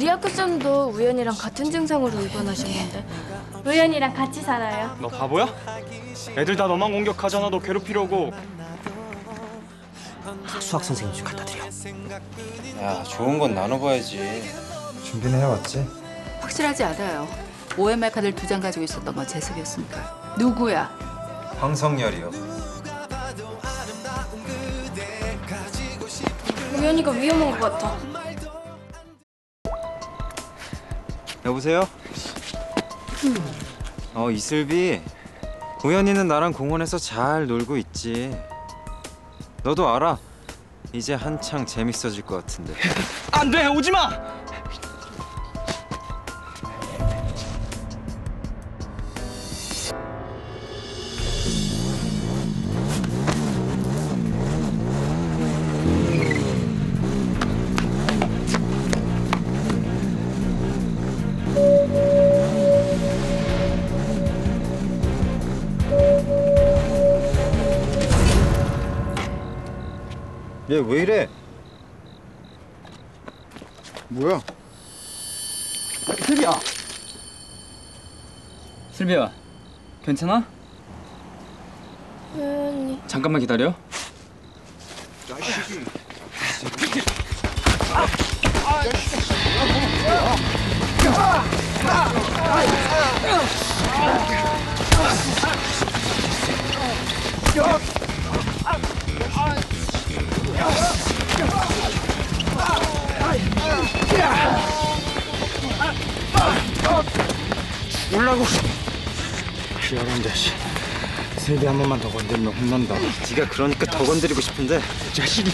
우리 학교 쌤도 우연이랑 같은 증상으로 입원하셨는데. 우연이랑 같이 살아요. 너 바보야? 애들 다 너만 공격하잖아. 너 괴롭히려고. 수학 선생님 좀 갖다 드려. 야, 좋은 건 나눠봐야지. 준비는 해왔지? 확실하지 않아요. OMR 카드를 2장 가지고 있었던 건 재석이었으니까. 누구야? 황성열이요. 우연이가 위험한 것 같아. 여보세요? 이슬비. 우연이는 나랑 공원에서 잘 놀고 있지. 너도 알아. 이제 한창 재밌어질 것 같은데. 안 돼! 오지 마! 얘 왜 이래? 뭐야? 슬비야! 슬비야, 괜찮아? 우연이. 잠깐만 기다려. 올라고. 피하는 자식. 슬비 한 번만 더 건드리면 혼난다. 네가 그러니까 더 건드리고 싶은데. 자식이.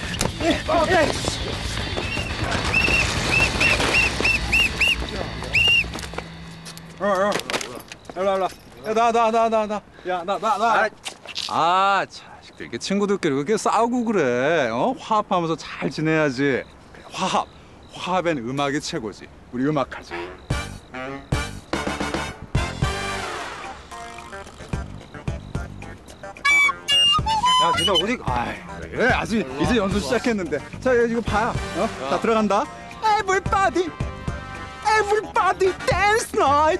일로. 야, 나. 자식들 이렇게 친구들끼리 그렇게 싸우고 그래. 화합하면서 잘 지내야지. 그래, 화합엔 음악이 최고지. 우리 음악하자. 야, 니네 어디? 그래, 아직 이제 연습 시작했는데. 자, 이거 봐. 자, 들어간다. Everybody dance night.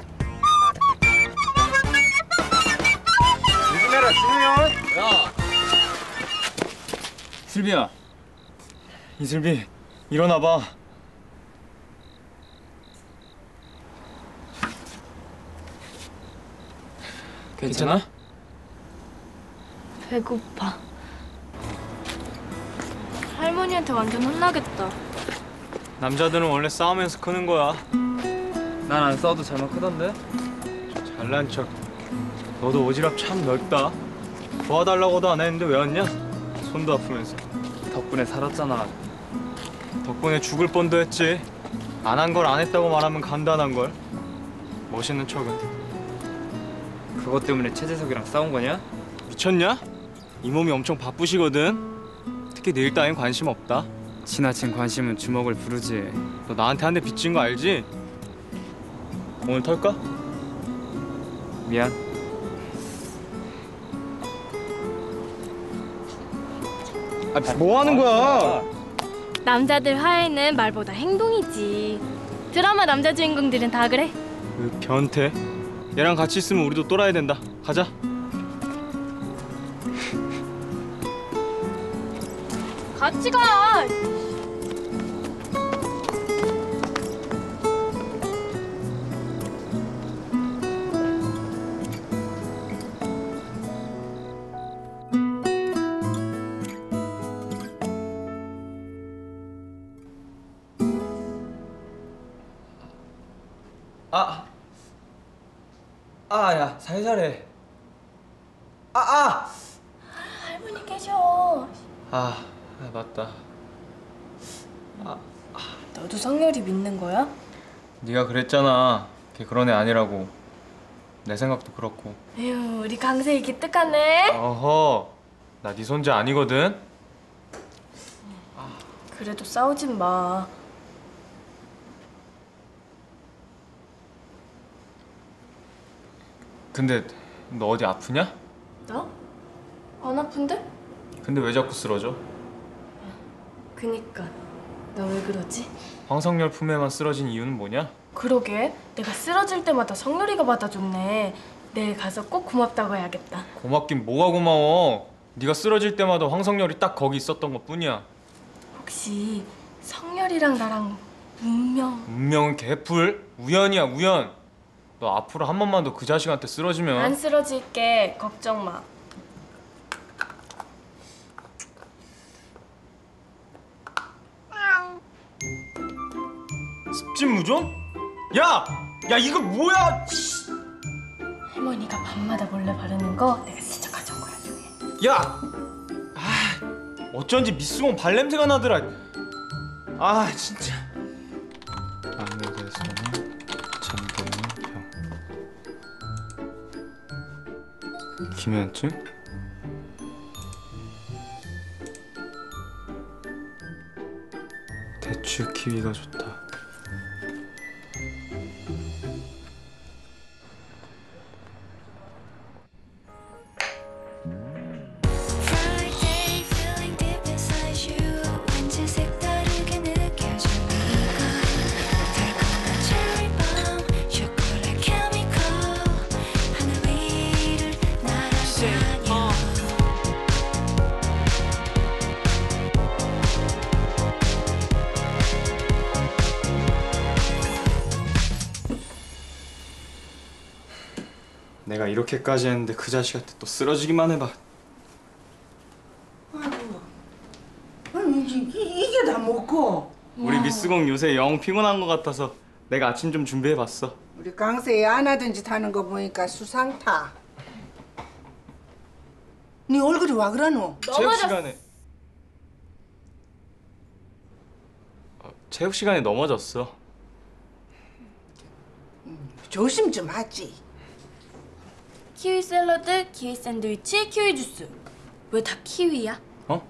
조심해라, 준현. 슬비야. 이슬비, 일어나봐. 괜찮아? 배고파. 할머니한테 완전 혼나겠다. 남자들은 원래 싸우면서 크는 거야. 난 안 싸워도 잘만 크던데? 잘난 척. 너도 오지랖 참 넓다. 도와달라고도 안 했는데 왜 왔냐? 손도 아프면서. 덕분에 살았잖아. 덕분에 죽을 뻔도 했지. 안 한 걸 안 했다고 말하면 간단한 걸. 멋있는 척은. 그것 때문에 최재석이랑 싸운 거냐? 미쳤냐? 이 몸이 엄청 바쁘시거든. 특히 내 일 따윈 관심 없다. 지나친 관심은 주먹을 부르지. 너 나한테 한 대 빚진 거 알지? 오늘 털까? 미안. 뭐 하는 거야? 남자들 화해는 말보다 행동이지. 드라마 남자 주인공들은 다 그래. 그 변태. 얘랑 같이 있으면 우리도 똘아야 된다. 가자. 같이 가. 야, 살살해. 할머니 계셔. 맞다. 너도 성열이 믿는 거야? 네가 그랬잖아. 걔 그런 애 아니라고. 내 생각도 그렇고. 에휴, 우리 강세이 기특하네. 어허, 나 네 손자 아니거든. 그래도 싸우진 마. 근데 너 어디 아프냐? 나? 안 아픈데? 근데 왜 자꾸 쓰러져? 그니까 너 왜 그러지? 황석열 품에만 쓰러진 이유는 뭐냐? 그러게 내가 쓰러질 때마다 성렬이가 받아줬네. 내일 가서 꼭 고맙다고 해야겠다. 고맙긴 뭐가 고마워. 네가 쓰러질 때마다 황석열이 딱 거기 있었던 것뿐이야. 혹시 성렬이랑 나랑 운명? 운명은 개풀. 우연이야 우연. 너 앞으로 한 번만 더 그 자식한테 쓰러지면 안 쓰러질게. 걱정 마. 습진무전? 야! 야 이거 뭐야? 할머니가 밤마다 몰래 바르는 거 내가 슬쩍 가져온 거야. 조용히. 야! 아, 어쩐지 미스공 발냄새가 나더라. 아 진짜. 안내에서는 잠드는 병. 기면증? 대추 키위가 좋다. Friday feeling deep inside you 왠지 색다르게 느껴져 이건 달콤한 cherry bomb 초콜릿 chemical 하늘 위를 날아다녀 내가 이렇게까지 했는데 그 자식한테 또 쓰러지기만 해봐. 아니 이게 다 먹고 우리 미스공 요새 영 피곤한 것 같아서 내가 아침 좀 준비해봤어. 우리 강세에 안 하던 짓 하는 거 보니까 수상타. 네 얼굴이 와 그러노? 체육 시간에 체육 시간에 넘어졌어. 조심 좀 하지. 키위 샐러드, 키위 샌드위치, 키위 주스. 왜 다 키위야?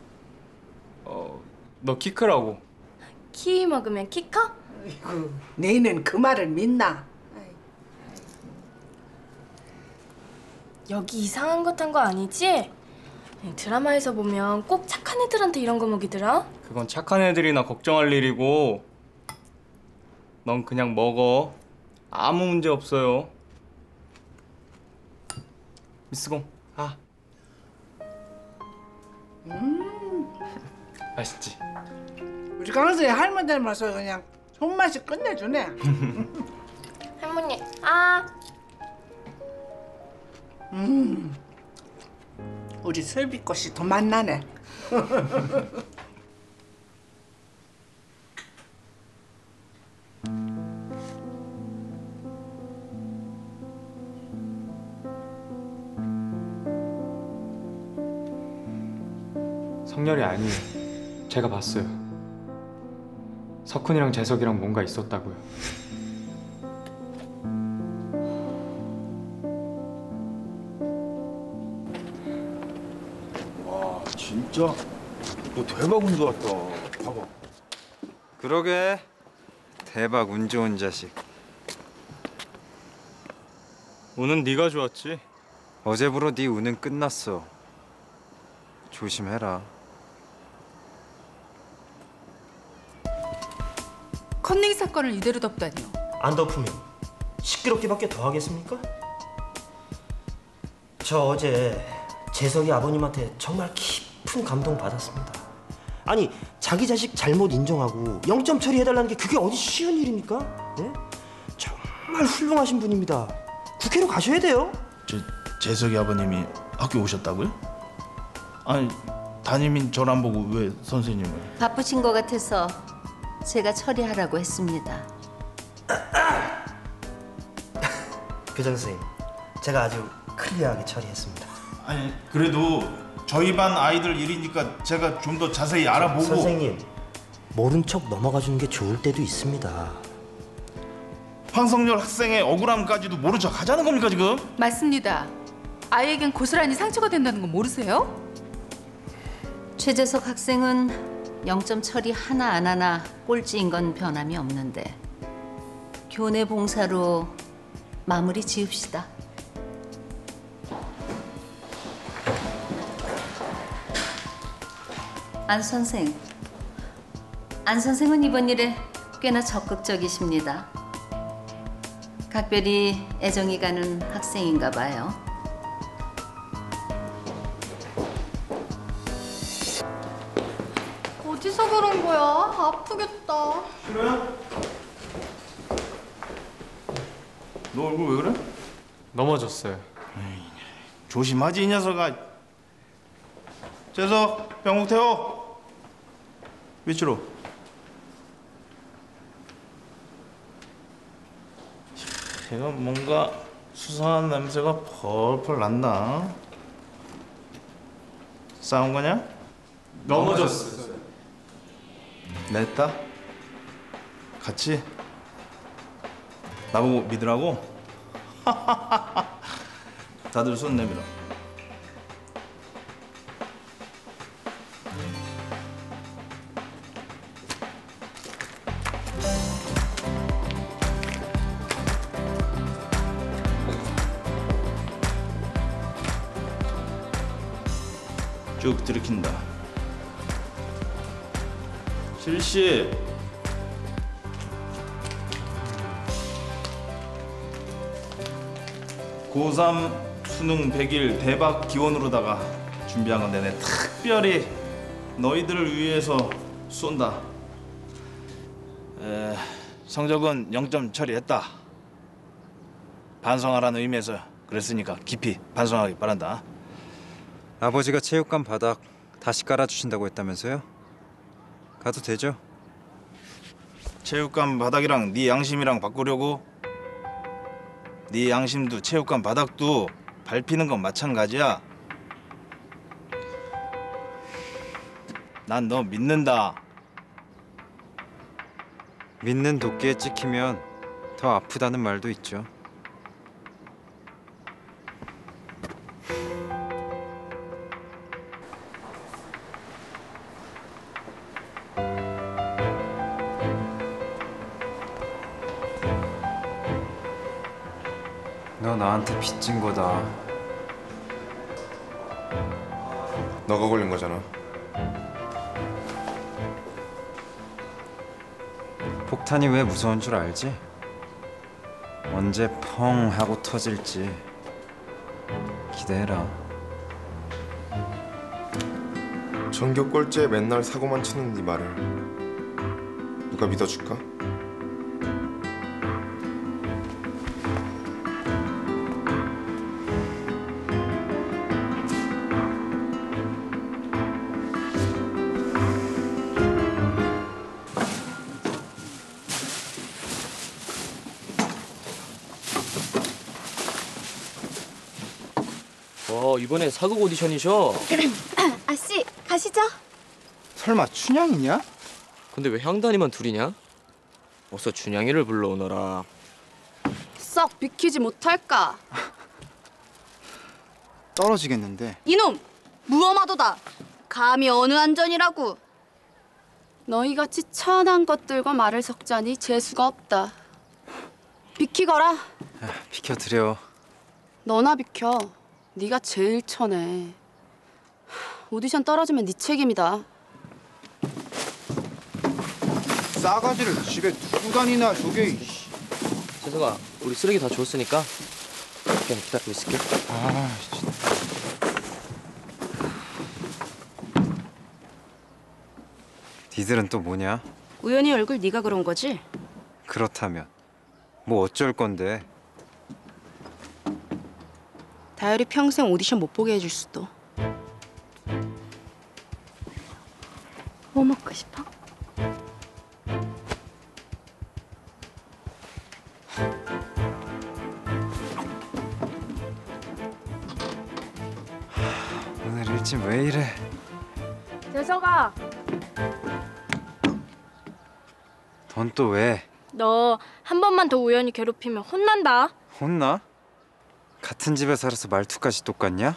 너 키 크라고. 키위 먹으면 키 커? 아이고, 너희는 그 말을 믿나? 여기 이상한 것 한 거 아니지? 드라마에서 보면 꼭 착한 애들한테 이런 거 먹이더라. 그건 착한 애들이나 걱정할 일이고 넌 그냥 먹어. 아무 문제 없어요. 미스공. 맛있지? 우리 강세에 할머니 닮아서 그냥 손맛이 끝내주네. 할머니, 우리 설비꽃이 더 만나네. 성렬이 아니에요. 제가 봤어요. 석훈이랑 재석이랑 뭔가 있었다고요. 와 진짜 너 대박 운도 왔다. 봐봐. 그러게 대박 운 좋은 자식. 운은 네가 좋았지. 어제부로 네 운은 끝났어. 조심해라. 컨닝 사건을 이대로 덮다니요. 안 덮으면 시끄럽게밖에 더 하겠습니까? 저 어제 재석이 아버님한테 정말 깊은 감동 받았습니다. 아니 자기 자식 잘못 인정하고 0점 처리해달라는 게 그게 어디 쉬운 일입니까? 네? 정말 훌륭하신 분입니다. 국회로 가셔야 돼요. 재석이 아버님이 학교 오셨다고요? 아니 담임인 저를 안 보고 왜 선생님을? 바쁘신 것 같아서 제가 처리하라고 했습니다. 교장 선생님, 제가 아주 클리어하게 처리했습니다. 아니 그래도 저희 반 아이들 일이니까 제가 좀 더 자세히 알아보고. 선생님, 모른 척 넘어가 주는 게 좋을 때도 있습니다. 황석열 학생의 억울함까지도 모른 척 하자는 겁니까 지금? 맞습니다. 아이에겐 고스란히 상처가 된다는 거 모르세요? 최재석 학생은 0점 처리 하나 안 하나 꼴찌인 건 변함이 없는데 교내 봉사로 마무리 지읍시다. 안 선생, 안 선생은 이번 일에 꽤나 적극적이십니다. 각별히 애정이 가는 학생인가 봐요. 어디서 그런 거야? 아프겠다. 싫어요? 너 얼굴 왜 그래? 넘어졌어요. 조심하지 이 녀석아. 재석 병국 태워. 위치로. 제가 뭔가 수상한 냄새가 펄펄 난다. 싸운 거냐? 넘어졌어요. 냈다? 같이? 나보고 믿으라고? 다들 손 내밀어. 쭉 들이킨다. 실시. 고3 수능 100일 대박 기원으로다가 준비한 건데 내 특별히 너희들을 위해서 쏜다. 성적은 0점 처리했다. 반성하라는 의미에서 그랬으니까 깊이 반성하기 바란다. 아버지가 체육관 바닥 다시 깔아주신다고 했다면서요? 가도 되죠? 체육관 바닥이랑 네 양심이랑 바꾸려고? 네 양심도 체육관 바닥도 밟히는 건 마찬가지야. 난 너 믿는다. 믿는 도끼에 찍히면 더 아프다는 말도 있죠. 너 나한테 빚진 거다. 너가 걸린 거잖아. 폭탄이 왜 무서운 줄 알지? 언제 펑 하고 터질지 기대해라. 전교 꼴찌에 맨날 사고만 치는 네 말을 누가 믿어줄까? 이번에 사극 오디션이셔. 아씨, 가시죠. 설마 춘향이냐? 근데 왜 향단이만 둘이냐? 어서 준양이를 불러오너라. 썩 비키지 못할까? 떨어지겠는데. 이놈! 무엄하도다. 감히 어느 안전이라고. 너희같이 천한 것들과 말을 섞자니 재수가 없다. 비키거라. 비켜드려. 너나 비켜. 네가 제일 천해. 오디션 떨어지면 네 책임이다. 싸가지를 집에 두고 다니나 저게. 재석아, 우리 쓰레기 다 줬으니까 그냥 기다리고 있을게. 아, 진짜. 니들은 또 뭐냐? 우연히 얼굴 네가 그런 거지? 그렇다면 뭐 어쩔 건데? 다율이 평생 오디션 못 보게 해줄 수도. 뭐 먹고 싶어? 오늘 일진 왜 이래? 재석아, 넌 또 왜? 너 한 번만 더 우연히 괴롭히면 혼난다. 혼나? 같은 집에 살아서 말투까지 똑같냐?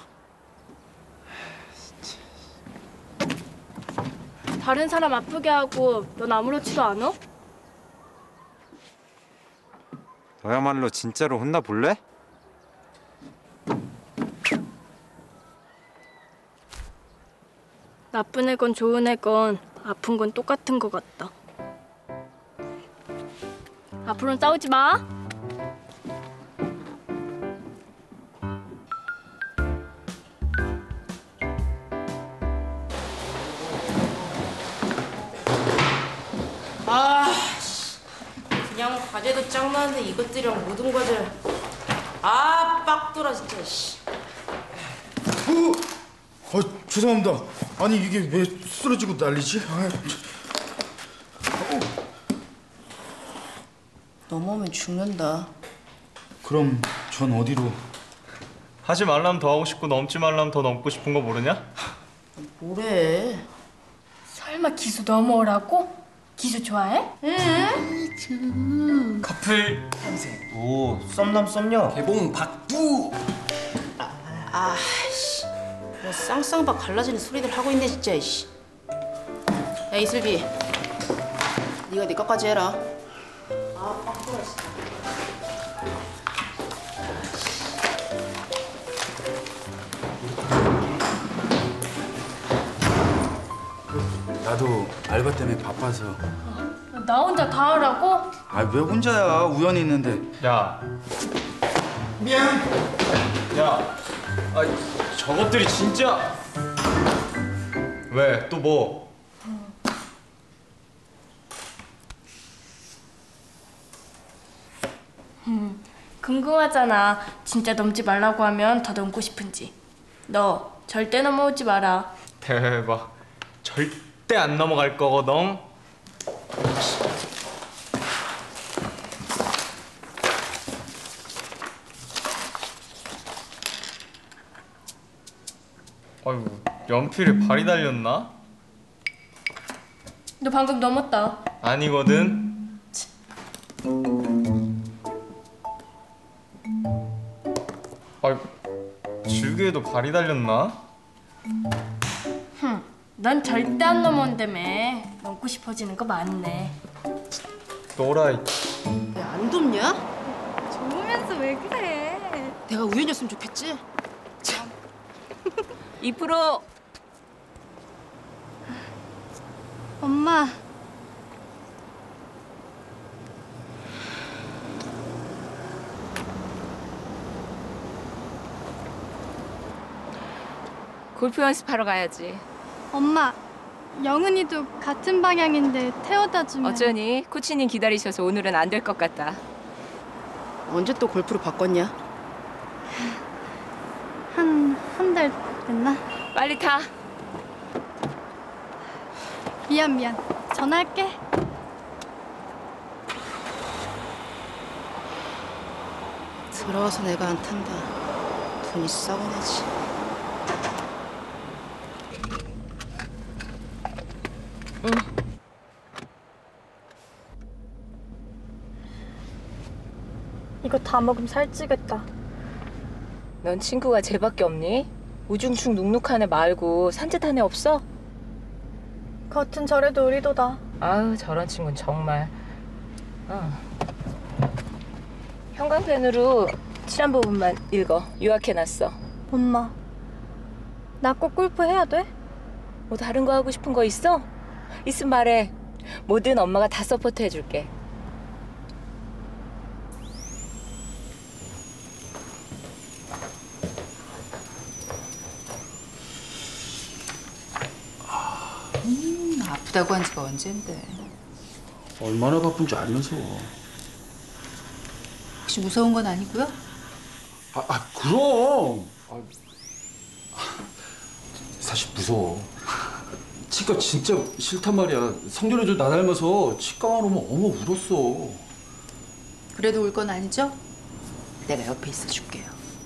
다른 사람 아프게 하고 넌 아무렇지도 않아? 너야말로 진짜로 혼나 볼래? 나쁜 애건 좋은 애건 아픈 건 똑같은 것 같다. 앞으로는 싸우지 마. 아, 그냥 과제도 짱 많은데 이것들이랑 모든 과제. 아, 빡돌아 진짜. 씨. 죄송합니다. 아니 이게 왜 쓰러지고 난리지? 넘어오면 죽는다. 그럼 전 어디로? 하지 말라면 더 하고 싶고 넘지 말라면 더 넘고 싶은 거 모르냐? 뭐래? 설마 기수 넘어오라고? 기수 좋아해? 응. 커플 오, 썸남 썸녀. 개봉 박두. 아씨, 뭐 쌍쌍박 갈라지는 소리들 하고 있네 진짜. 씨. 야 이슬비, 네가 네 것까지 해라. 아 빡돌아 진짜. 나도 알바 때문에 바빠서. 나 혼자 다 하라고? 아 왜 혼자야? 우연히 있는데. 야 미안. 야, 저것들이 진짜 왜? 또 뭐? 궁금하잖아. 진짜 넘지 말라고 하면 더 넘고 싶은지. 너 절대 넘어오지 마라. 대박. 절대 안 넘어갈 거거든. 아이고, 연필에 발이 달렸나? 너 방금 넘었다. 아니거든. 아이고, 줄기에도 발이 달렸나? 넌 절대 안 넘어온다며. 넘고 싶어지는 거 맞네. 또라이. 왜 안 돕냐? 좋으면서 왜 그래? 내가 우연이었으면 좋겠지. 2%. 엄마. 골프 연습하러 가야지. 엄마, 영은이도 같은 방향인데 태워다 주면. 어쩌니? 코치님 기다리셔서 오늘은 안 될 것 같다. 언제 또 골프로 바꿨냐? 한 달 됐나? 빨리 타. 미안. 전화할게. 들어와서 내가 안 탄다. 돈이 썩어내지. 이거 다 먹으면 살찌겠다. 넌 친구가 쟤밖에 없니? 우중충 눅눅한 애 말고 산뜻한 애 없어? 겉은 저래도 의리도다. 아유, 저런 친구는 정말. 형광펜으로 칠한 부분만 읽어. 요약해놨어. 엄마, 나 꼭 골프 해야 돼? 뭐 다른 거 하고 싶은 거 있어? 있으면 말해. 뭐든 엄마가 다 서포트 해줄게. 아프다고 한 지가 언젠데. 얼마나 바쁜지 알면서. 혹시 무서운 건 아니고요? 그럼. 사실 무서워. 치과 진짜 싫단 말이야. 성렬이들 나 닮아서 치과만 오면 어머 울었어. 그래도 울 건 아니죠? 내가 옆에 있어줄게요.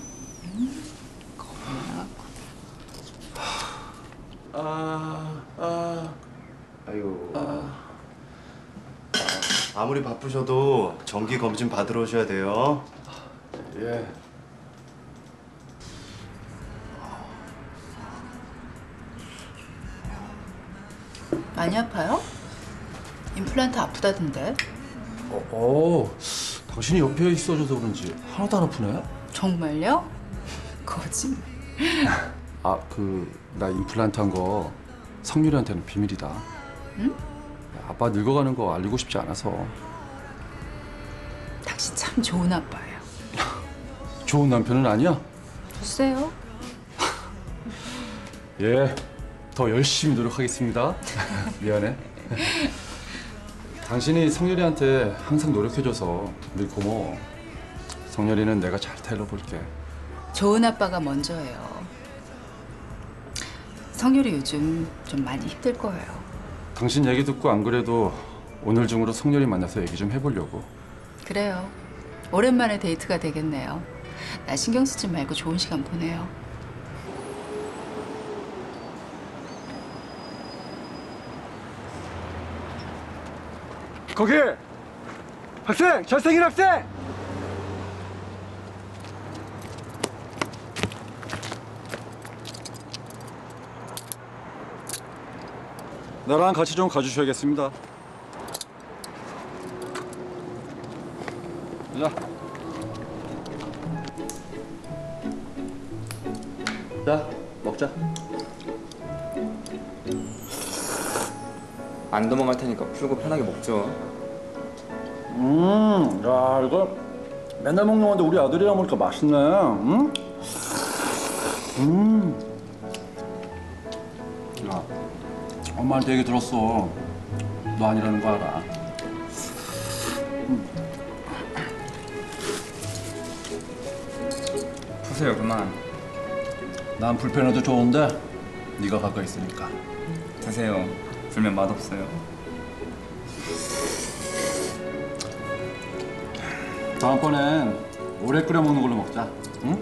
겁나 나갖고. 아유. 아무리 바쁘셔도 정기 검진 받으러 오셔야 돼요. 예. 많이 아파요? 임플란트 아프다던데. 당신이 옆에 있어줘서 그런지 하나도 안 아프네. 정말요? 거짓말. 나 임플란트 한 거 성률이한테는 비밀이다. 응? 아빠 늙어가는 거 알리고 싶지 않아서. 당신 참 좋은 아빠예요. 좋은 남편은 아니야? 글쎄요. 예, 더 열심히 노력하겠습니다. 미안해. 당신이 성열이한테 항상 노력해줘서 우리 고마워. 성열이는 내가 잘 타일러볼게. 좋은 아빠가 먼저예요. 성열이 요즘 좀 많이 힘들 거예요. 당신 얘기 듣고 안 그래도 오늘 중으로 성열이 만나서 얘기 좀 해보려고. 그래요. 오랜만에 데이트가 되겠네요. 나 신경 쓰지 말고 좋은 시간 보내요. 거기! 학생! 잘생긴 학생! 나랑 같이 좀 가주셔야겠습니다. 자, 먹자. 안 도망갈 테니까 풀고 편하게 먹죠. 야 이거 맨날 먹는 건데 우리 아들이랑 먹으니까 맛있네. 야, 엄마한테 얘기 들었어. 너 아니라는 거 알아. 푸세요 그만. 난 불편해도 좋은데 네가 가까이 있으니까. 드세요. 불면 맛없어요. 다음번엔 오래 끓여 먹는 걸로 먹자. 응?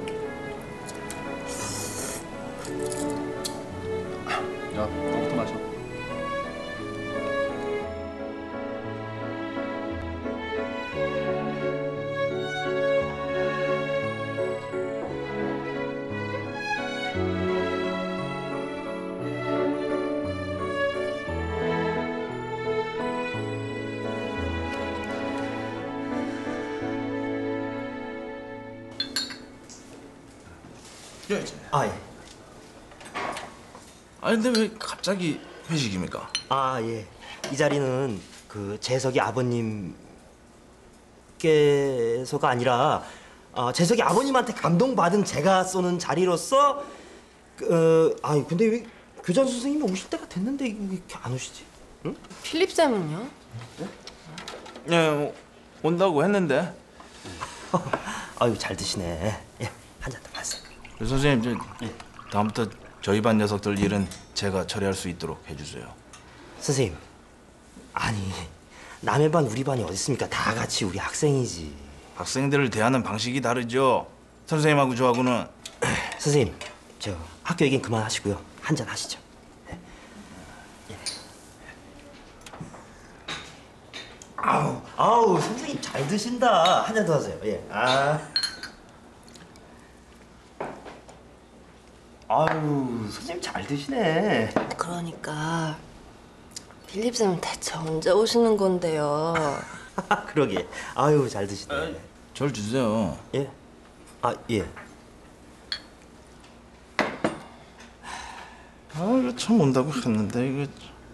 야, 너부터 마셔. 아 예. 아니 근데 왜 갑자기 회식입니까? 아 예. 이 자리는 그 재석이 아버님께서가 아니라 재석이 아버님한테 감동받은 제가 쏘는 자리로서 아니 근데 왜 교장 선생님이 오실 때가 됐는데 왜 이렇게 안 오시지? 응? 필립 쌤은요? 예, 온다고 했는데. 아유 잘 드시네. 예, 한 잔 더 마세요. 선생님, 다음부터 저희 반 녀석들 일은 제가 처리할 수 있도록 해주세요. 선생님, 아니 남의 반 우리 반이 어디 있습니까? 다 같이 우리 학생이지. 학생들을 대하는 방식이 다르죠. 선생님하고 저하고는. 선생님, 저 학교 얘기는 그만하시고요. 한 잔 하시죠. 예. 아우 선생님 잘 드신다. 한 잔 더 하세요. 예. 아유 선생님 잘 드시네. 그러니까 필립 쌤은 대체 언제 오시는 건데요? 그러게. 아유 잘 드시네. 절 주세요. 예? 아 예. 이거 처음 온다고 했는데 이거.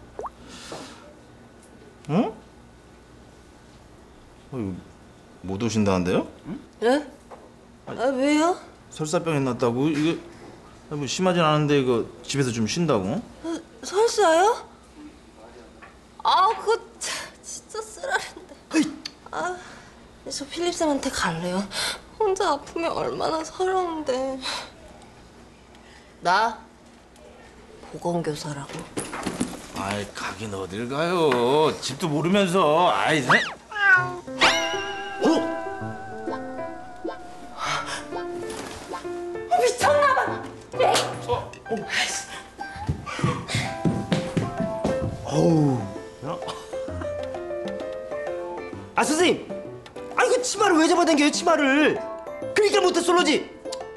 응? 이거 못 오신다는데요? 예? 아 왜요? 설사병이 났다고 이거 뭐 심하진 않은데 이거 집에서 좀 쉰다고? 설사요? 아 그거 진짜 쓰라린데. 저 필립 쌤한테 갈래요. 혼자 아프면 얼마나 서러운데. 나 보건교사라고. 아이 가긴 어딜 가요. 집도 모르면서. 아이 세. 미쳤나봐. 어우. 아 선생님. 아 이거 치마를 왜 잡아당겨요 치마를. 그러니까 모태솔로지.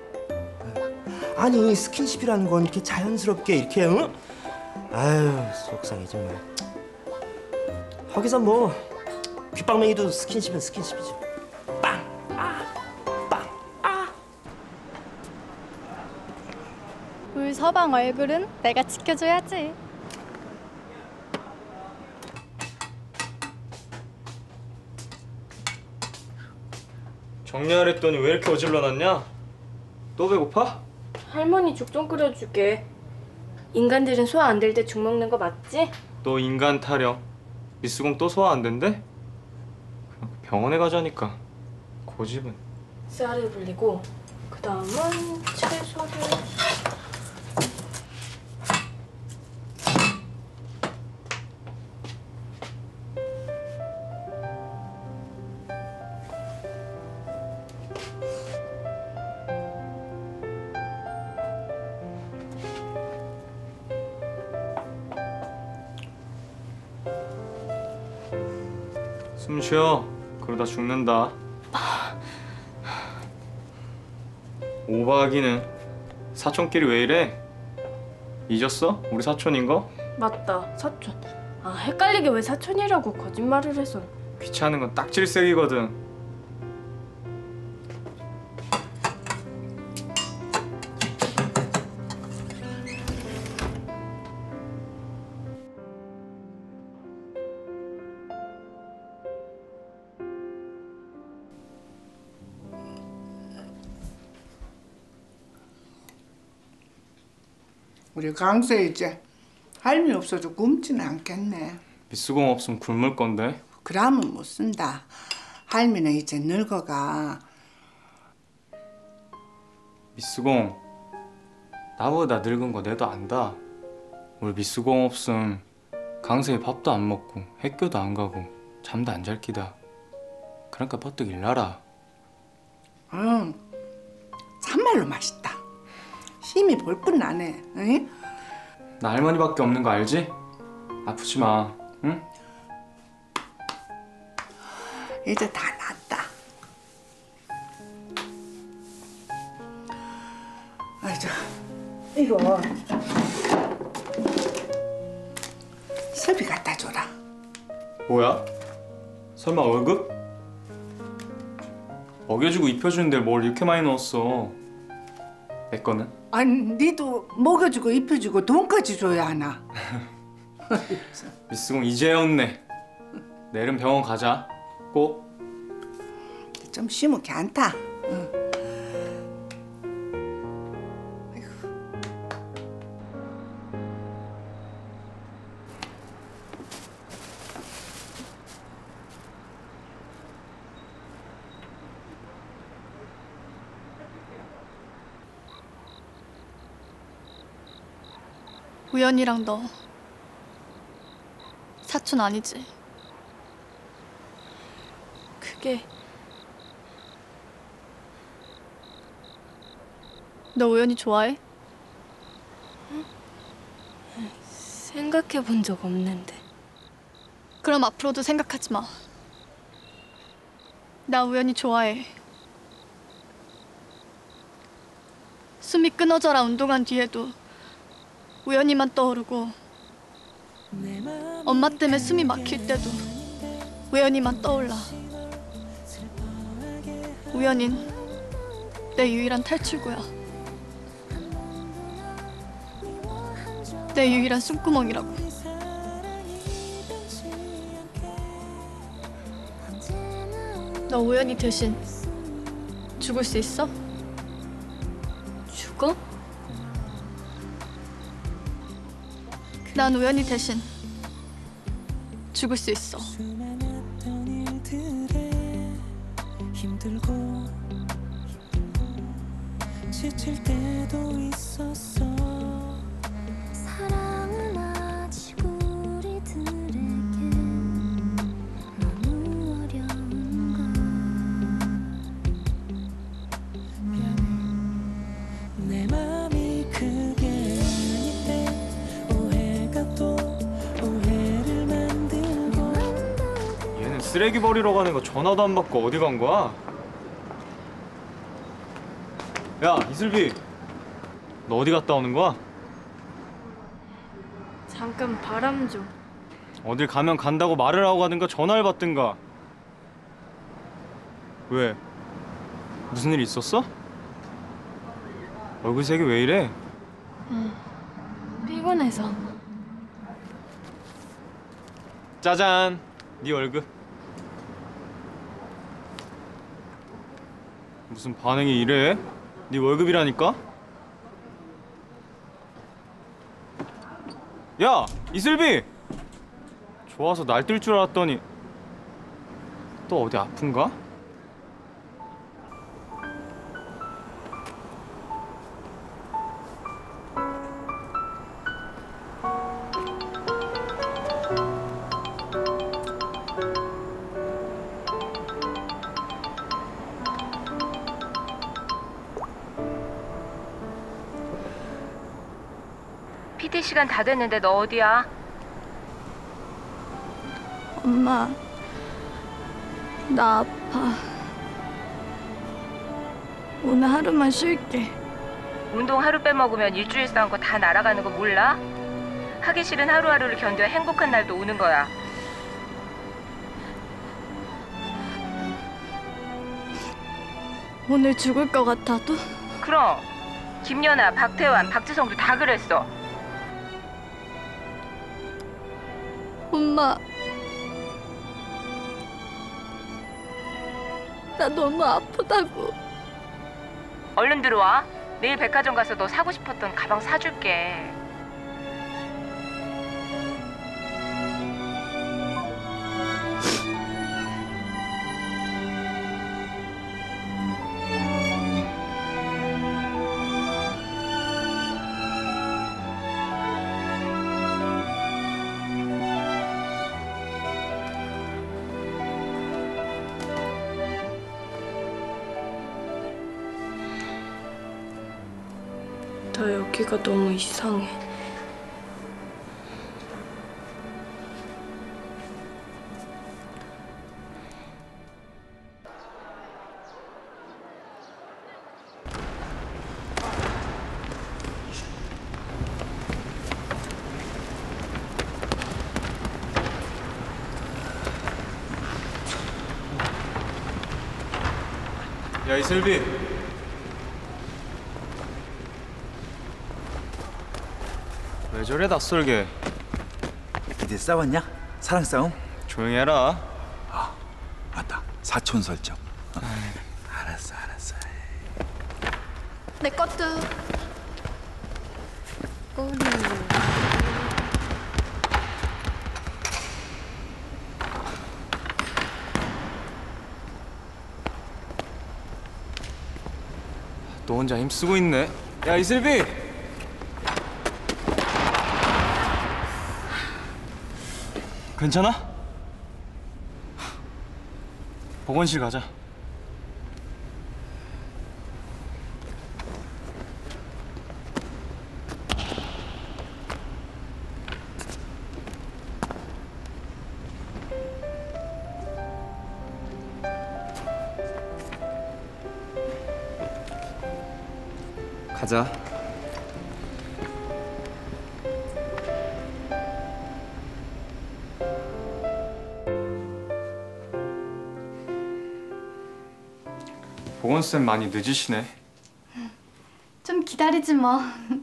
아니 스킨십이라는 건 이렇게 자연스럽게 이렇게 응? 아유 속상해 정말. 거기서 뭐 귓방맹이도 스킨십은 스킨십이죠. 우리 서방 얼굴은 내가 지켜줘야지. 정리하랬더니 왜 이렇게 어질러놨냐? 또 배고파? 할머니 죽 좀 끓여줄게. 인간들은 소화 안 될 때 죽 먹는 거 맞지? 너 인간 타령. 미스공 또 소화 안 된대? 그냥 병원에 가자니까. 고집은. 쌀을 불리고 그 다음은 채소를. 숨 쉬어. 그러다 죽는다. 오박이는 사촌끼리 왜 이래? 잊었어? 우리 사촌인 거? 맞다, 사촌. 아, 헷갈리게 왜 사촌이라고 거짓말을 해서. 귀찮은 건 딱질색이거든. 우리 강세 이제 할미 없어도 굶지는 않겠네. 미스공 없으면 굶을 건데. 그러면 못 쓴다. 할미는 이제 늙어가. 미스공, 나보다 늙은 거 내도 안다. 우리 미스공 없음 강세이 밥도 안 먹고 학교도 안 가고 잠도 안 잘 끼다. 그러니까 버뜩 일나라. 응, 참말로 맛있다. 힘이 벌뿐 나네. 응? 나 할머니밖에 없는 거 알지? 아프지 마, 응? 이제 다 낫다. 아이고, 이거 섭이 갖다 줘라. 뭐야? 설마 월급? 먹여주고 입혀주는데 뭘 이렇게 많이 넣었어? 내 거는? 아니, 니도 먹여주고 입혀주고 돈까지 줘야 하나? 미스공 이제였네. 내일은 병원 가자. 꼭. 좀 쉬면 괜찮다. 응. 우연이랑 너 사촌 아니지? 그게 너 우연이 좋아해? 생각해 본 적 없는데. 그럼 앞으로도 생각하지 마. 나 우연이 좋아해. 숨이 끊어져라 운동한 뒤에도 우연이만 떠오르고 엄마 때문에 숨이 막힐 때도 우연이만 떠올라. 우연인 내 유일한 탈출구야. 내 유일한 숨구멍이라고. 너 우연이 대신 죽을 수 있어? 죽어? 난 우연이 대신 죽을 수 있어. 힘들고 지칠 때도 있었어. 사랑은 아직 우리들에게 너무 어려운 걸. 미안해. 내 맘이 그게 아닌데 오해가 또 오해를 만들고. 얘는 쓰레기 버리러 가는 거 전화도 안 받고 어디 간 거야? 야, 이슬비. 너 어디 갔다 오는 거야? 잠깐 바람 좀. 어딜 가면 간다고 말을 하고 가든가 전화를 받든가. 왜? 무슨 일 있었어? 얼굴 색이 왜 이래? 피곤해서. 짜잔, 네 월급. 무슨 반응이 이래? 네 월급이라니까? 야, 이슬비! 좋아서 날뛸 줄 알았더니 또 어디 아픈가? PT 시간 다 됐는데 너 어디야? 엄마, 나 아파. 오늘 하루만 쉴게. 운동 하루 빼먹으면 일주일 쌓은 거 다 날아가는 거 몰라? 하기 싫은 하루하루를 견뎌야 행복한 날도 오는 거야. 오늘 죽을 것 같아도? 그럼 김연아, 박태환, 박지성도 다 그랬어. 엄마, 나 너무 아프다고. 얼른 들어와. 내일 백화점 가서 너 사고 싶었던 가방 사줄게. 나 여기가 너무 이상해. 야, 이슬비. 왜 저래 낯설게? 이제 싸웠냐? 사랑 싸움? 조용히 해라. 맞다. 사촌 설정. 알았어. 내 것도. 우리. 너 혼자 힘쓰고 있네. 야, 이슬비! 괜찮아? 보건실 가자. 가자. 보건쌤 많이 늦으시네. 좀 기다리지 뭐.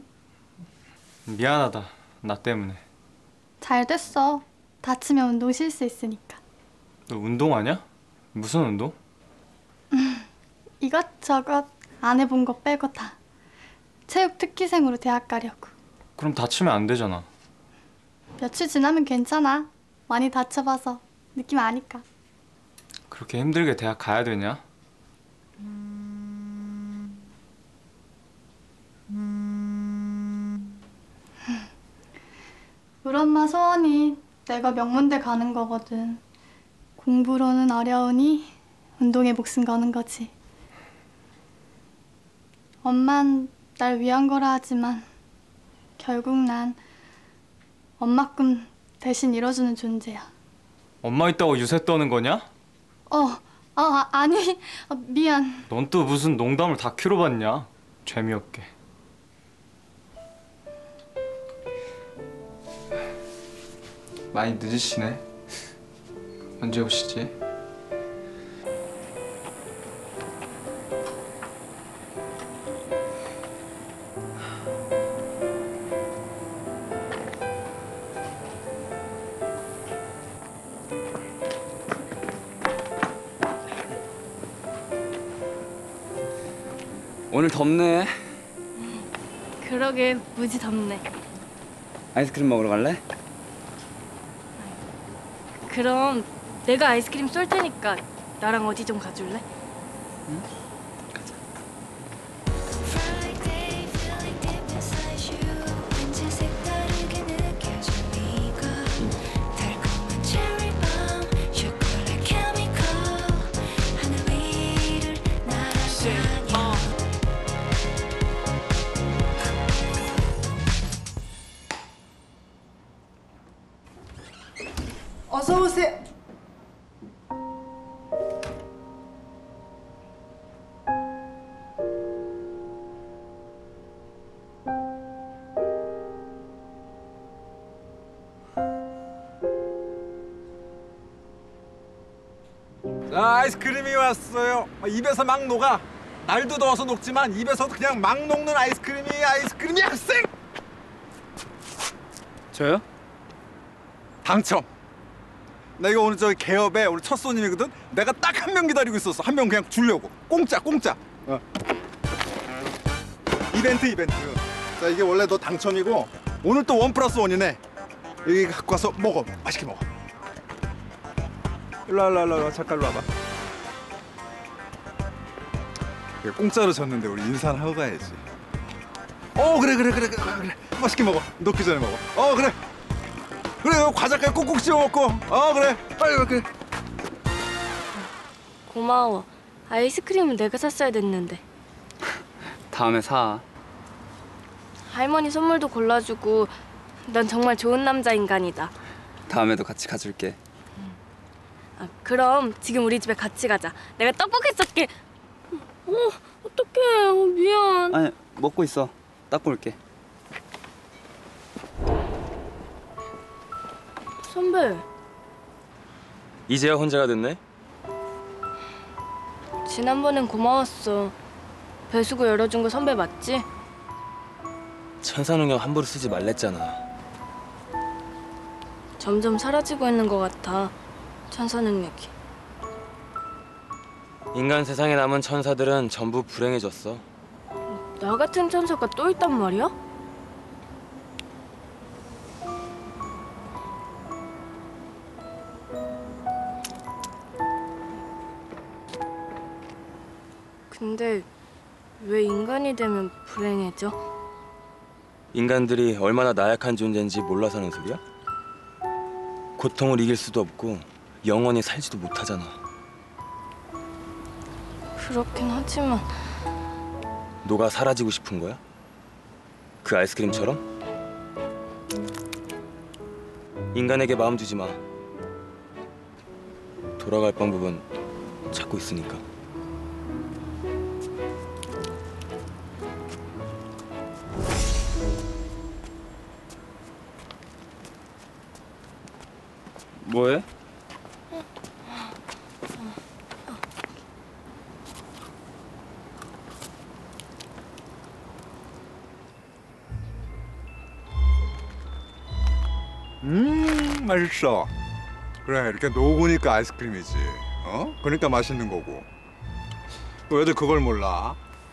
미안하다. 나 때문에. 잘 됐어. 다치면 운동 쉴 수 있으니까. 너 운동하냐? 무슨 운동? 이것저것 안 해본 거 빼고 다. 체육 특기생으로 대학 가려고. 그럼 다치면 안 되잖아. 며칠 지나면 괜찮아. 많이 다쳐봐서 느낌 아니까. 그렇게 힘들게 대학 가야 되냐? 우리 엄마 소원이 내가 명문대 가는 거거든. 공부로는 어려우니 운동에 목숨 거는 거지. 엄만 날 위한 거라 하지만 결국 난 엄마 꿈 대신 이뤄주는 존재야. 엄마 있다고 유세 떠는 거냐? 아니, 미안. 넌 또 무슨 농담을 다큐로 봤냐? 재미없게. 많이 늦으시네. 언제 오시지? 오늘 덥네. 그러게 무지 덥네. 아이스크림 먹으러 갈래? 그럼 내가 아이스크림 쏠 테니까 나랑 어디 좀 가줄래? 어서 오세요. 자, 아이스크림이 왔어요. 입에서 막 녹아. 날도 더워서 녹지만 입에서 그냥 막 녹는 아이스크림이 학생. 저요? 당첨. 나 이거 오늘 저기 개업에 오늘 첫 손님이거든. 내가 딱 한 명 기다리고 있었어. 한 명 그냥 주려고. 공짜. 이벤트. 자, 이게 원래 너 당첨이고 오늘 또 1+1이네. 여기 갖고 와서 먹어. 맛있게 먹어. 일로 와. 잠깐 일로 와봐. 이거 공짜로 줬는데 우리 인사는 하고 가야지. 그래. 맛있게 먹어. 녹기 전에 먹어. 그래. 과자까지 꼭꼭 씹어 먹고. 그래. 빨리 그래. 고마워. 아이스크림은 내가 샀어야 됐는데. 다음에 사. 할머니 선물도 골라주고 넌 정말 좋은 남자 인간이다. 다음에도 같이 가줄게. 그럼 지금 우리 집에 같이 가자. 내가 떡볶이 쏠게. 어떡해. 미안. 아니, 먹고 있어. 닦고 올게. 선배. 이제야 혼자가 됐네? 지난번엔 고마웠어. 배수구 열어준 거 선배 맞지? 천사능력 함부로 쓰지 말랬잖아. 점점 사라지고 있는 것 같아. 천사 능력이. 인간 세상에 남은 천사들은 전부 불행해졌어. 나 같은 천사가 또 있단 말이야? 근데 왜 인간이 되면 불행해져? 인간들이 얼마나 나약한 존재인지 몰라서는 소리야? 고통을 이길 수도 없고 영원히 살지도 못하잖아. 그렇긴 하지만 너가 사라지고 싶은 거야? 그 아이스크림처럼? 인간에게 마음 두지 마. 돌아갈 방법은 찾고 있으니까. 뭐해? 맛있어. 그래, 이렇게 녹으니까 아이스크림이지. 그러니까 맛있는 거고. 왜들 그걸 몰라?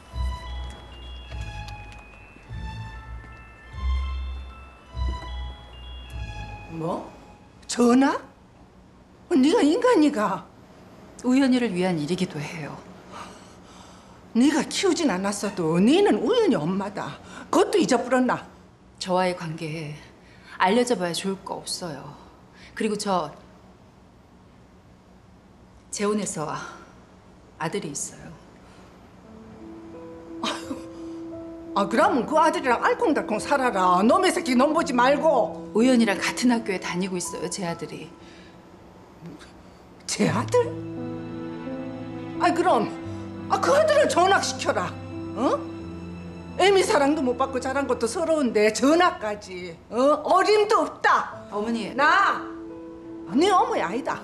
뭐? 전화? 네가 인간이가? 우연이를 위한 일이기도 해요. 네가 키우진 않았어도 네는 우연히 엄마다. 그것도 잊어버렸나? 저와의 관계에 알려져 봐야 좋을 거 없어요. 그리고 저 재혼해서 아들이 있어요. 그러면 그 아들이랑 알콩달콩 살아라. 놈의 새끼 놈 보지 말고. 우연이랑 같은 학교에 다니고 있어요, 제 아들이. 제 아들? 그럼 그 아들을 전학시켜라. 애미 사랑도 못 받고 자란 것도 서러운데 전학까지. 어림도 없다. 어머니. 네 어머니 아니다.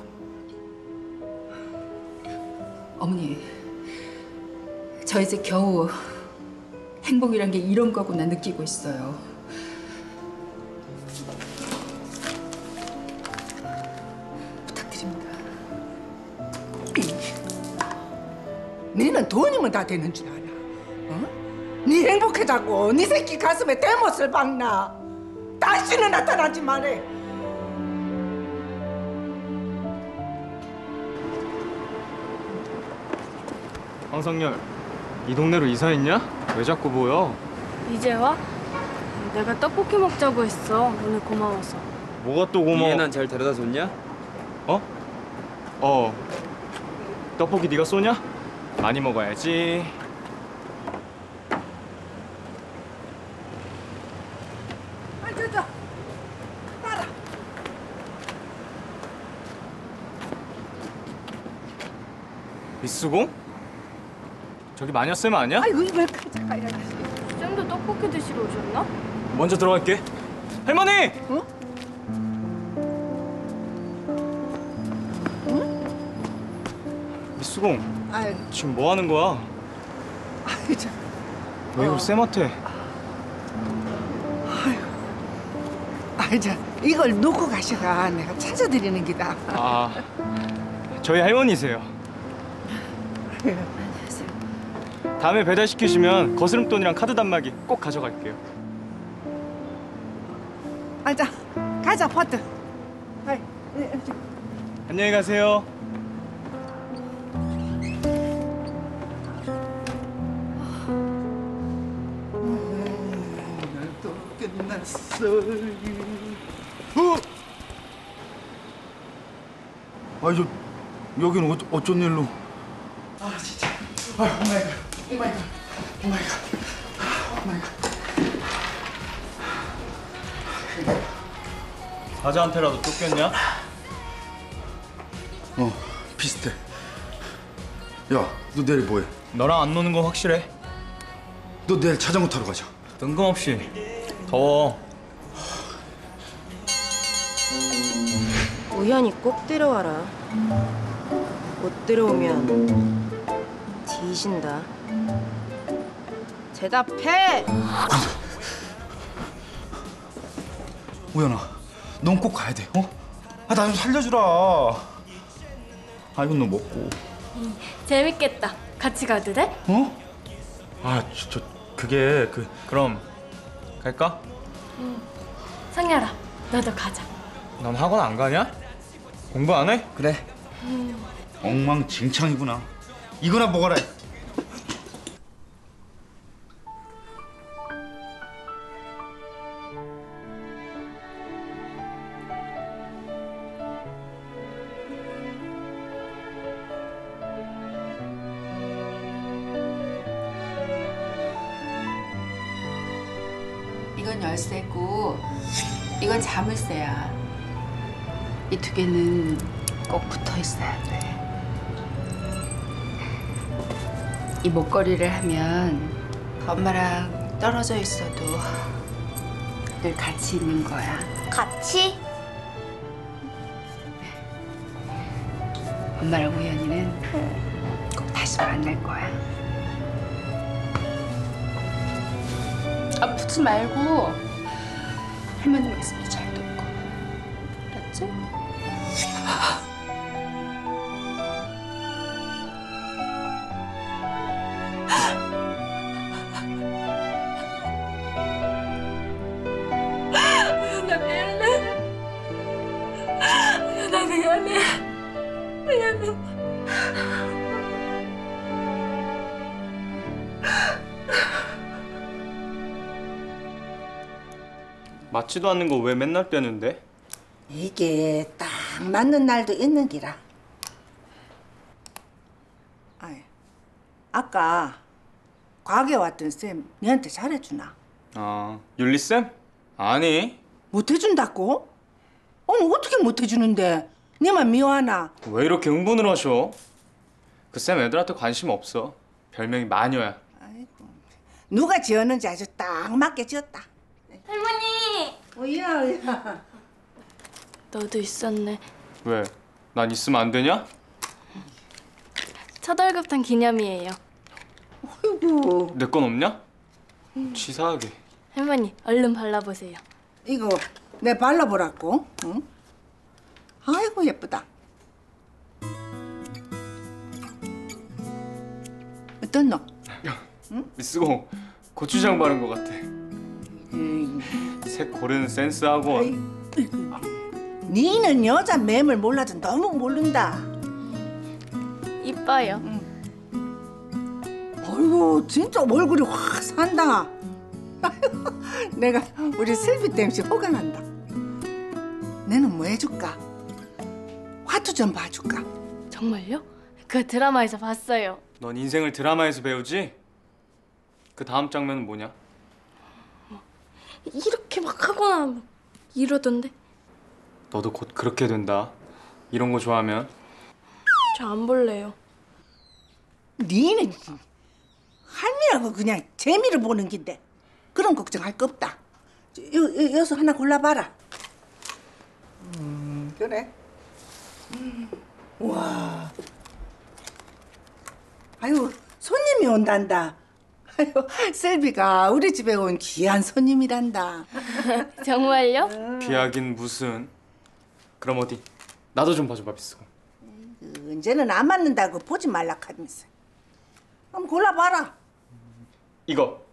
어머니, 저 이제 겨우 행복이란 게 이런 거구나 느끼고 있어요. 부탁드립니다. 너는 돈이면 다 되는 줄 알아. 네 행복해자고 네 새끼 가슴에 대못을 박나. 다시는 나타나지 말해. 황성열, 이 동네로 이사했냐? 왜 자꾸 보여? 이제 와? 내가 떡볶이 먹자고 했어. 오늘 고마워서. 뭐가 또 고마워? 이해난 잘 데려다 줬냐? 떡볶이 네가 쏘냐? 많이 먹어야지. 저 따라. 미스공? 저기 마녀쌤 아니야? 아이고 이걸 가져가야지. 쌤도 떡볶이 드시러 오셨나? 먼저 들어갈게. 할머니! 어? 미스공, 아유, 지금 뭐 하는 거야? 아유 참. 왜 이걸 쌤한테? 아유 자 이걸 놓고 가셔가 내가 찾아드리는 기다. 아, 저희 할머니세요. 다음에 배달시키시면 거스름돈이랑 카드 단말기 꼭 가져갈게요. 아자 가자 포트. 아이, 안녕히 가세요. 또 끝났어. 아니 저 여기는 어쩐 일로? 아 진짜. 아 오마이갓. 오마이갓. 오마이갓. 오마이갓. 사자한테라도 쫓겼냐? 비슷해. 야, 너 내일 뭐해? 너랑 안 노는 건 확실해. 너 내일 자전거 타러 가자. 뜬금없이. 더워. 우연히 꼭 데려와라. 못 데려오면 뒤진다. 대답해! 우연아, 넌 꼭 가야 돼. 아, 나 좀 살려주라. 아, 이건 너 먹고. 재밌겠다. 같이 가도 돼? 아, 그게 그럼 갈까? 상렬아, 너도 가자. 넌 학원 안 가냐? 공부 안 해? 그래. 엉망진창이구나. 이거나 먹어라. 이건 열쇠고 이건 자물쇠야. 이 두 개는 꼭 붙어 있어야 돼. 이 목걸이를 하면 엄마랑 떨어져 있어도 늘 같이 있는 거야. 같이? 엄마랑 우연이는 꼭 다시 만날 거야. 아프지 말고 할머니 말씀도 잘 듣고. 알았지? 나 미안해. 나 미안해. 미안해. 맞지도 않는 거 왜 맨날 빼는데? 이게 딱 맞는 날도 있는 기라. 아이, 아까 과학에 왔던 쌤 니한테 잘해주나? 아, 윤리쌤? 아니. 못해준다고? 어머 어떻게 못해주는데? 니만 미워하나? 왜 이렇게 흥분을 하셔? 그 쌤 애들한테 관심 없어. 별명이 마녀야. 누가 지었는지 아주 딱 맞게 지었다. 할머니! 뭐야? 너도 있었네. 왜? 난 있으면 안 되냐? 첫 월급탄 기념이에요. 아이고. 내 건 없냐? 치사하게. 할머니, 얼른 발라보세요. 이거 내 발라보라고. 응? 아이고 예쁘다. 어떤 너? 미스공, 고추장 바른 것 같아. 색 고르는 센스 학원. 니는 여자 매물 몰라도 너무 모른다. 이뻐요. 어이구 진짜 얼굴이 확 산다. 내가 우리 슬비 땜시 호가 난다. 내는 뭐 해줄까? 화투 좀 봐줄까? 정말요? 그 드라마에서 봤어요. 넌 인생을 드라마에서 배우지? 그 다음 장면은 뭐냐? 이렇게 막 하거나 이러던데. 너도 곧 그렇게 된다. 이런 거 좋아하면. 저 안 볼래요. 니는 할미라고 그냥 재미를 보는 긴데 그런 걱정할 거 없다. 여기서 하나 골라봐라. 그래. 와. 아유 손님이 온단다. 아유 셀비가 우리 집에 온 귀한 손님이란다. 정말요? 비하긴 무슨. 그럼 어디? 나도 좀 봐줘봐 비스고. 언제는 안 맞는다고 보지 말라 하면서. 한번 골라봐라. 이거.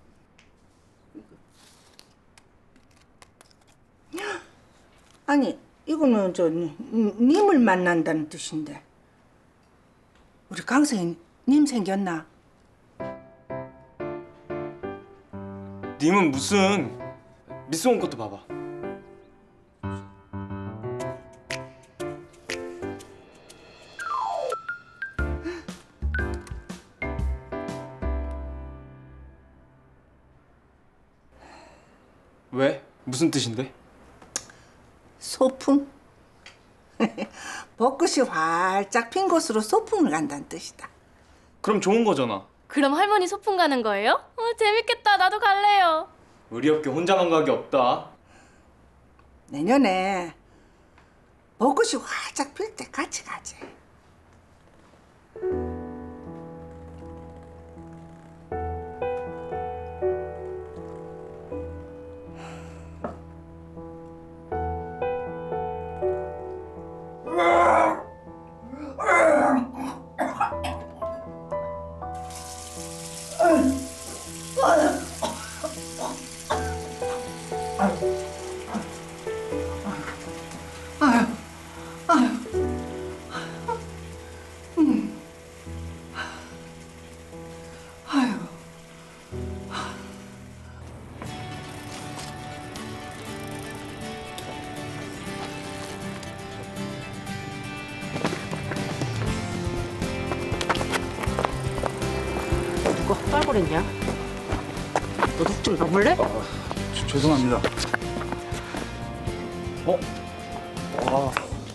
아니 이거는 님을 만난다는 뜻인데 우리 강성이 님 생겼나? 님은 무슨. 미스온 것도 봐봐. 왜? 무슨 뜻인데? 소풍? 벚꽃이 활짝 핀 곳으로 소풍을 간다는 뜻이다. 그럼 좋은 거잖아. 그럼 할머니 소풍 가는 거예요? 재밌겠다. 나도 갈래요. 우리 업계 혼자만 가기 없다. 내년에 벚꽃이 활짝 필 때 같이 가지. 누가 헛발거렸냐? 도둑 좀 넣어볼래? 죄송합니다. 와.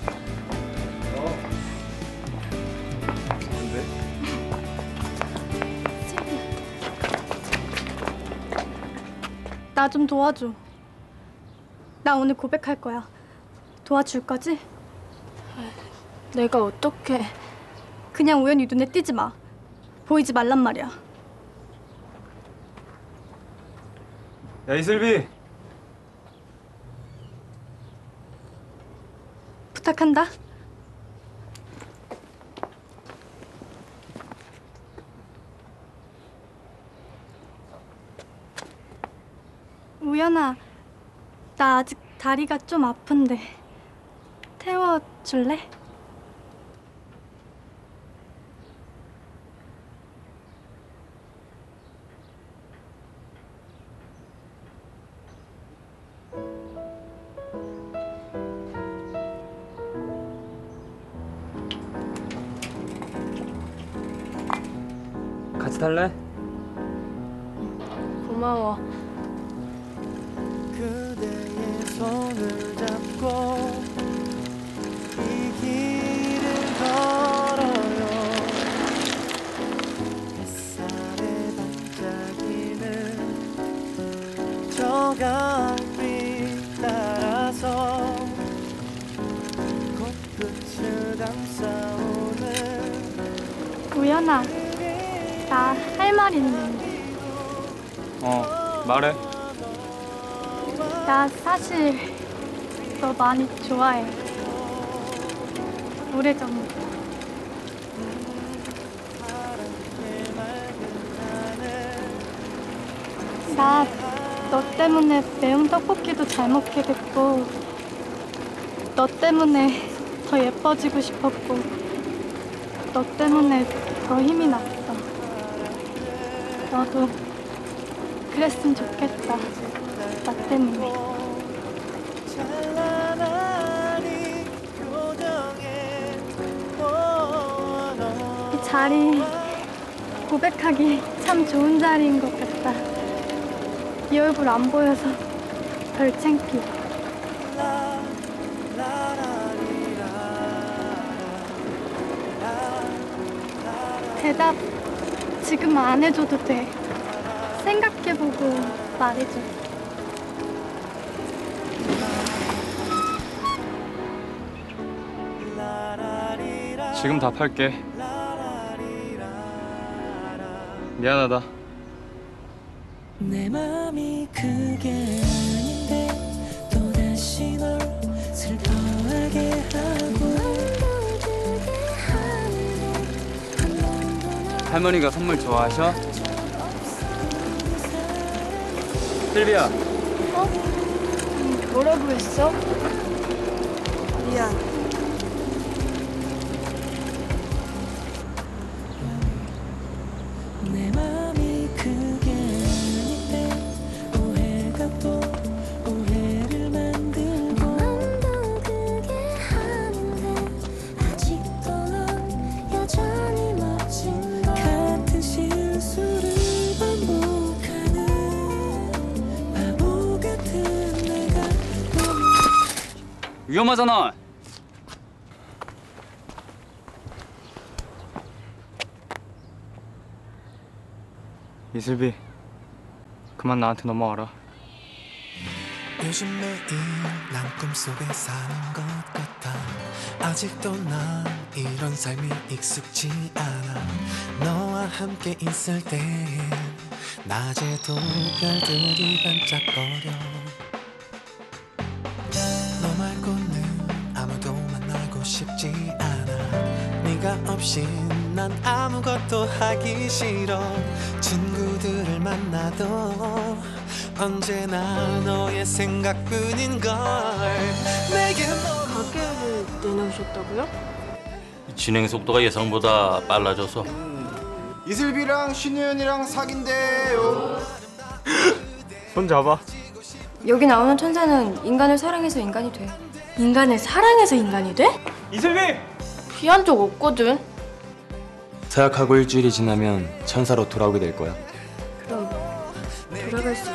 나 좀 도와줘. 나 오늘 고백할 거야. 도와줄 거지? 내가 어떻게? 그냥 우연히 눈에 띄지 마. 보이지 말란 말이야. 야 이슬비. 부탁한다. 우연아, 나 아직 다리가 좀 아픈데 태워줄래? 같이 탈래? 고마워. 그대의 손을 잡고 이 길을 걸어요. 햇살에 반짝이는 저 가을빛 따라서 꽃끝을 감싸오는. 우연아, 나 할 말 있는데. 말해. 나 사실 너 많이 좋아해. 오래전부터. 나 너 때문에 매운 떡볶이도 잘 먹게 됐고, 너 때문에 더 예뻐지고 싶었고, 너 때문에 더 힘이 났어. 너도 그랬으면 좋겠다. 나 때문에. 이 자리 고백하기 참 좋은 자리인 것 같다. 네 얼굴 안 보여서 덜 창피해. 대답 지금 안 해줘도 돼. 생각해보고 말해줘. 지금 답할게. 미안하다. 내 맘이 그게 아닌데 또다시 널 슬퍼하게 하고 할머니가 선물 좋아하셔? 실비야. 뭐라고 했어? 미안. 내 맘이 그게 아닌데 오해가 또 오해를 만들고 맘도 그게 아닌데 아직도 넌 여전히 멋진 걸 같은 실수를 반복하는 바보 같은 내가 위험하잖아. 이슬비, 그만 나한테 넘어와라. 요즘 매일 난 꿈속에 사는 것 같아. 아직도 난 이런 삶이 익숙지 않아. 너와 함께 있을 땐 낮에도 별들이 반짝거려. 너 말고는 아무도 만나고 싶지 않아. 네가 없인 난 아무것도 하기 싫어. 친구들을 만나도 언제나 너의 생각뿐인걸. 내게 가게를 내놓으셨다고요? 진행 속도가 예상보다 빨라져서 이슬비랑 신우연이랑 사귄대요. 손 잡아. 여기 나오는 천사는 인간을 사랑해서 인간이 돼. 인간을 사랑해서 인간이 돼? 이슬비! 피한 적 없거든. 사약하고 일주일이 지나면 천사로 돌아오게 될 거야. 그럼 돌아갈 수